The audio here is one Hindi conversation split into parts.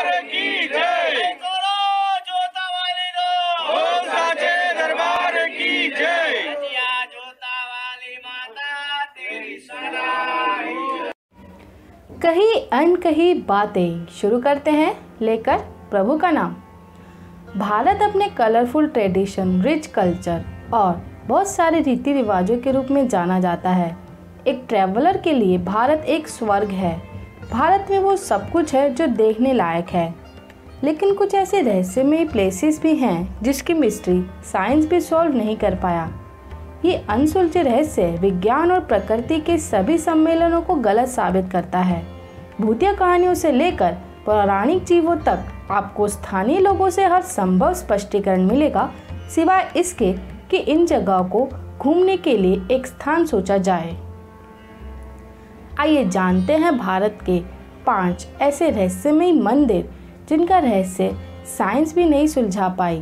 दरबार की जय। जोता वाली रो ओम साचे दरबार की जय। जोता वाली माता तेरी सराय। कही अनकही बातें शुरू करते हैं लेकर प्रभु का नाम। भारत अपने कलरफुल ट्रेडिशन, रिच कल्चर और बहुत सारे रीति रिवाजों के रूप में जाना जाता है। एक ट्रैवलर के लिए भारत एक स्वर्ग है। भारत में वो सब कुछ है जो देखने लायक है, लेकिन कुछ ऐसे रहस्यमयी प्लेसेस भी हैं जिसकी मिस्ट्री साइंस भी सॉल्व नहीं कर पाया। ये अनसुलझे रहस्य विज्ञान और प्रकृति के सभी सम्मेलनों को गलत साबित करता है। भूतिया कहानियों से लेकर पौराणिक जीवों तक आपको स्थानीय लोगों से हर संभव स्पष्टीकरण मिलेगा, सिवाय इसके कि इन जगहों को घूमने के लिए एक स्थान सोचा जाए। आइए जानते हैं भारत के 5 ऐसे रहस्यमयी मंदिर जिनका रहस्य साइंस भी नहीं सुलझा पाई।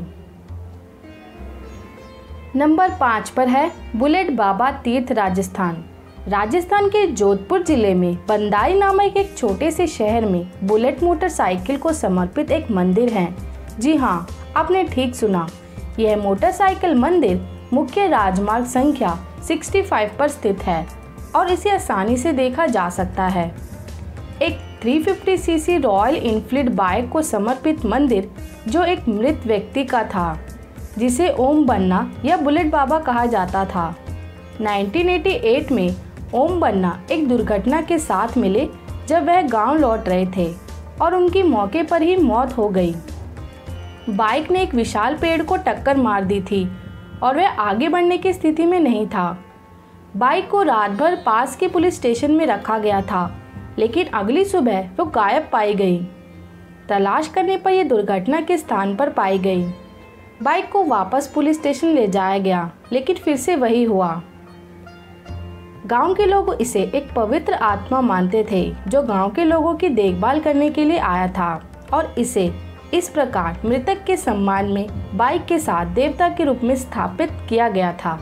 नंबर 5 पर है बुलेट बाबा तीर्थ, राजस्थान। राजस्थान के जोधपुर जिले में बंदाई नामक एक छोटे से शहर में बुलेट मोटरसाइकिल को समर्पित एक मंदिर है। जी हाँ, आपने ठीक सुना। यह मोटरसाइकिल मंदिर मुख्य राजमार्ग संख्या 65 पर स्थित है और इसे आसानी से देखा जा सकता है। एक 350 सीसी रॉयल इनफील्ड बाइक को समर्पित मंदिर जो एक मृत व्यक्ति का था, जिसे ओम बन्ना या बुलेट बाबा कहा जाता था। 1988 में ओम बन्ना एक दुर्घटना के साथ मिले जब वह गांव लौट रहे थे और उनकी मौके पर ही मौत हो गई। बाइक ने एक विशाल पेड़ को टक्कर मार दी थी और वह आगे बढ़ने की स्थिति में नहीं था। बाइक को रात भर पास के पुलिस स्टेशन में रखा गया था, लेकिन अगली सुबह वो गायब पाई गई। तलाश करने पर यह दुर्घटना के स्थान पर पाई गई। बाइक को वापस पुलिस स्टेशन ले जाया गया, लेकिन फिर से वही हुआ। गांव के लोग इसे एक पवित्र आत्मा मानते थे जो गांव के लोगों की देखभाल करने के लिए आया था, और इसे इस प्रकार मृतक के सम्मान में बाइक के साथ देवता के रूप में स्थापित किया गया था।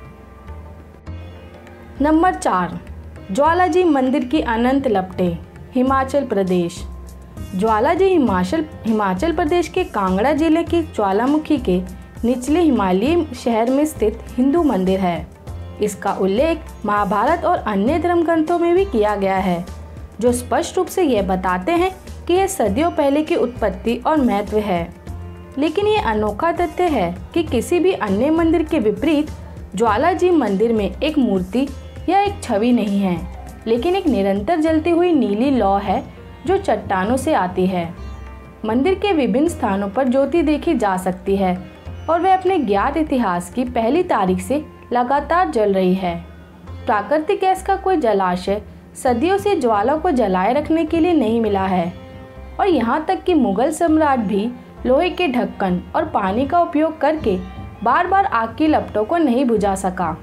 नंबर 4, ज्वालाजी मंदिर की अनंत लपटें, हिमाचल प्रदेश। ज्वालाजी हिमाचल प्रदेश के कांगड़ा जिले के ज्वालामुखी के निचले हिमालयी शहर में स्थित हिंदू मंदिर है। इसका उल्लेख महाभारत और अन्य धर्म ग्रंथों में भी किया गया है, जो स्पष्ट रूप से यह बताते हैं कि यह सदियों पहले की उत्पत्ति और महत्व है। लेकिन ये अनोखा तथ्य है कि किसी भी अन्य मंदिर के विपरीत ज्वालाजी मंदिर में एक मूर्ति या एक छवि नहीं है, लेकिन एक निरंतर जलती हुई नीली लौ है जो चट्टानों से आती है। मंदिर के विभिन्न स्थानों पर ज्योति देखी जा सकती है और वह अपने ज्ञात इतिहास की पहली तारीख से लगातार जल रही है। प्राकृतिक गैस का कोई जलाशय सदियों से ज्वाला को जलाए रखने के लिए नहीं मिला है, और यहाँ तक कि मुगल सम्राट भी लोहे के ढक्कन और पानी का उपयोग करके बार बार आग की लपटों को नहीं बुझा सका।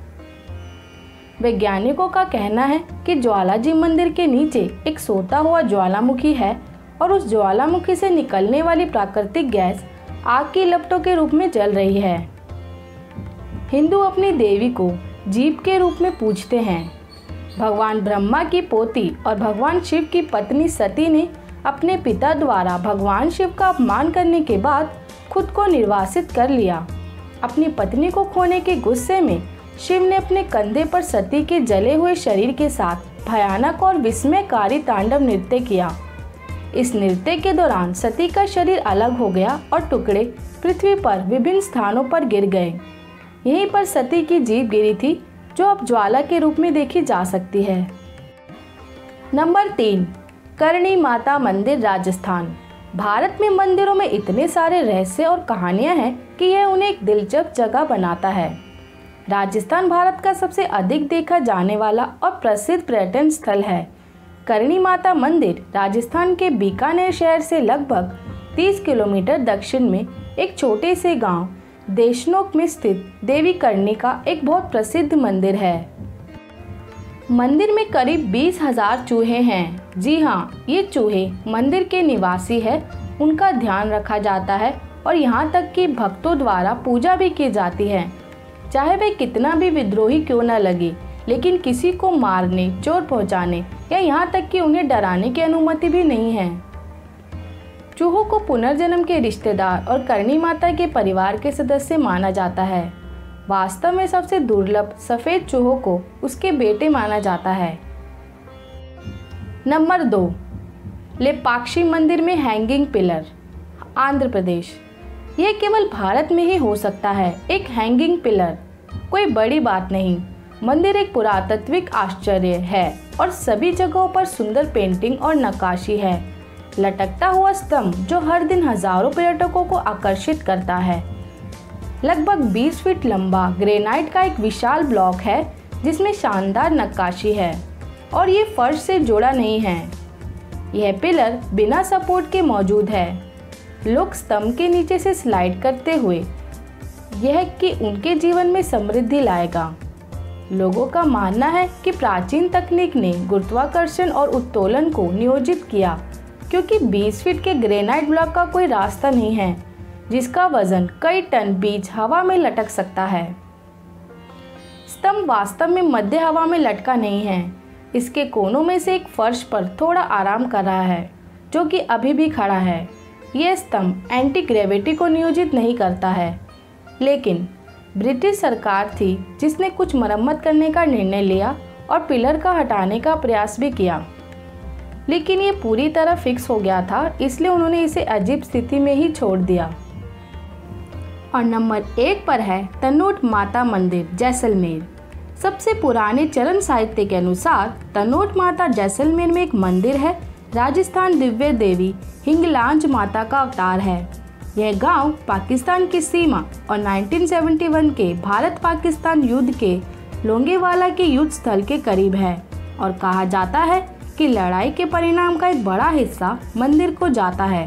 वैज्ञानिकों का कहना है कि ज्वालाजी मंदिर के नीचे एक सोता हुआ ज्वालामुखी है और उस ज्वालामुखी से निकलने वाली प्राकृतिक गैस आग की लपटों के रूप में जल रही है। हिंदू अपनी देवी को जीव के रूप में पूजते हैं। भगवान ब्रह्मा की पोती और भगवान शिव की पत्नी सती ने अपने पिता द्वारा भगवान शिव का अपमान करने के बाद खुद को निर्वासित कर लिया। अपनी पत्नी को खोने के गुस्से में शिव ने अपने कंधे पर सती के जले हुए शरीर के साथ भयानक और विस्मयकारी तांडव नृत्य किया। इस नृत्य के दौरान सती का शरीर अलग हो गया और टुकड़े पृथ्वी पर विभिन्न स्थानों पर गिर गए। यहीं पर सती की जीभ गिरी थी, जो अब ज्वाला के रूप में देखी जा सकती है। नंबर 3, करणी माता मंदिर, राजस्थान। भारत में मंदिरों में इतने सारे रहस्य और कहानियां हैं कि यह उन्हें एक दिलचस्प जगह बनाता है। राजस्थान भारत का सबसे अधिक देखा जाने वाला और प्रसिद्ध पर्यटन स्थल है। करणी माता मंदिर राजस्थान के बीकानेर शहर से लगभग 30 किलोमीटर दक्षिण में एक छोटे से गांव देशनोक में स्थित देवी करणी का एक बहुत प्रसिद्ध मंदिर है। मंदिर में करीब 20,000 चूहे हैं। जी हाँ, ये चूहे मंदिर के निवासी है, उनका ध्यान रखा जाता है और यहाँ तक कि भक्तों द्वारा पूजा भी की जाती है। चाहे वे कितना भी विद्रोही क्यों न लगे, लेकिन किसी को मारने, चोट पहुँचाने या यहाँ तक कि उन्हें डराने की अनुमति भी नहीं है। चूहों को पुनर्जन्म के रिश्तेदार और करणी माता के परिवार के सदस्य माना जाता है। वास्तव में सबसे दुर्लभ सफ़ेद चूहों को उसके बेटे माना जाता है। नंबर 2, लेपाक्षी मंदिर में हैंगिंग पिलर, आंध्र प्रदेश। यह केवल भारत में ही हो सकता है। एक हैंगिंग पिलर कोई बड़ी बात नहीं। मंदिर एक पुरातात्विक आश्चर्य है और सभी जगहों पर सुंदर पेंटिंग और नक्काशी है। लटकता हुआ स्तंभ जो हर दिन हजारों पर्यटकों को आकर्षित करता है। लगभग 20 फीट लंबा ग्रेनाइट का एक विशाल ब्लॉक है जिसमें शानदार नक्काशी है और ये फर्श से जुड़ा नहीं है। यह पिलर बिना सपोर्ट के मौजूद है। लोग स्तंभ के नीचे से स्लाइड करते हुए यह कि उनके जीवन में समृद्धि लाएगा। लोगों का मानना है कि प्राचीन तकनीक ने गुरुत्वाकर्षण और उत्तोलन को नियोजित किया, क्योंकि 20 फीट के ग्रेनाइट ब्लॉक का कोई रास्ता नहीं है जिसका वजन कई टन बीच हवा में लटक सकता है। स्तंभ वास्तव में मध्य हवा में लटका नहीं है। इसके कोनों में से एक फर्श पर थोड़ा आराम कर रहा है, जो कि अभी भी खड़ा है। यह स्तंभ एंटी ग्रेविटी को नियोजित नहीं करता है, लेकिन ब्रिटिश सरकार थी जिसने कुछ मरम्मत करने का निर्णय लिया और पिलर का हटाने का प्रयास भी किया, लेकिन ये पूरी तरह फिक्स हो गया था, इसलिए उन्होंने इसे अजीब स्थिति में ही छोड़ दिया। और नंबर 1 पर है तनोट माता मंदिर, जैसलमेर। सबसे पुराने चरण साहित्य के अनुसार तनोट माता जैसलमेर में एक मंदिर है। राजस्थान दिव्य देवी हिंगलाज माता का अवतार है। यह गांव पाकिस्तान की सीमा और 1971 के भारत पाकिस्तान युद्ध के लोंगेवाला के युद्ध स्थल के करीब है और कहा जाता है कि लड़ाई के परिणाम का एक बड़ा हिस्सा मंदिर को जाता है।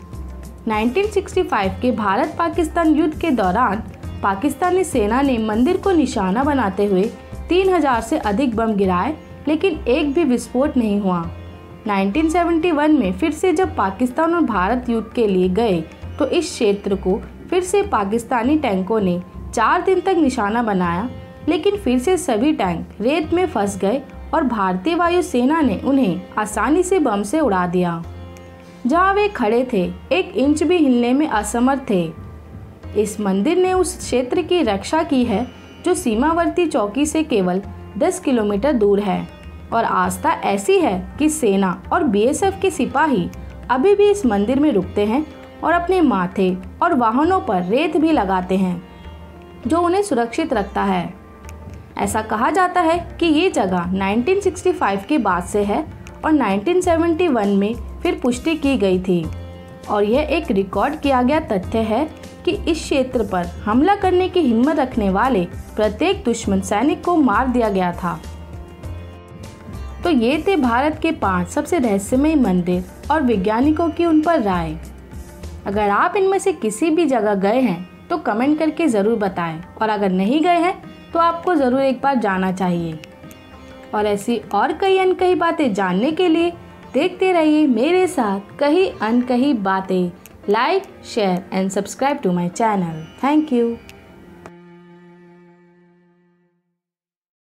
1965 के भारत पाकिस्तान युद्ध के दौरान पाकिस्तानी सेना ने मंदिर को निशाना बनाते हुए 3000 से अधिक बम गिराए, लेकिन एक भी विस्फोट नहीं हुआ। 1971 में फिर से जब पाकिस्तान और भारत युद्ध के लिए गए तो इस क्षेत्र को फिर से पाकिस्तानी टैंकों ने 4 दिन तक निशाना बनाया, लेकिन फिर से सभी टैंक रेत में फंस गए और भारतीय वायुसेना ने उन्हें आसानी से बम से उड़ा दिया। जहां वे खड़े थे 1 इंच भी हिलने में असमर्थ थे। इस मंदिर ने उस क्षेत्र की रक्षा की है जो सीमावर्ती चौकी से केवल 10 किलोमीटर दूर है, और आस्था ऐसी है कि सेना और बीएसएफ के सिपाही अभी भी इस मंदिर में रुकते हैं और अपने माथे और वाहनों पर रेत भी लगाते हैं, जो उन्हें सुरक्षित रखता है। ऐसा कहा जाता है कि ये जगह 1965 के बाद से है और 1971 में फिर पुष्टि की गई थी, और यह एक रिकॉर्ड किया गया तथ्य है कि इस क्षेत्र पर हमला करने की हिम्मत रखने वाले प्रत्येक दुश्मन सैनिक को मार दिया गया था। तो ये थे भारत के 5 सबसे रहस्यमय मंदिर और वैज्ञानिकों की उन पर राय। अगर आप इनमें से किसी भी जगह गए हैं तो कमेंट करके ज़रूर बताएं, और अगर नहीं गए हैं तो आपको ज़रूर एक बार जाना चाहिए। और ऐसी और कई अनकही बातें जानने के लिए देखते रहिए मेरे साथ कही अनकही बातें। Like, share and subscribe to my channel. Thank you.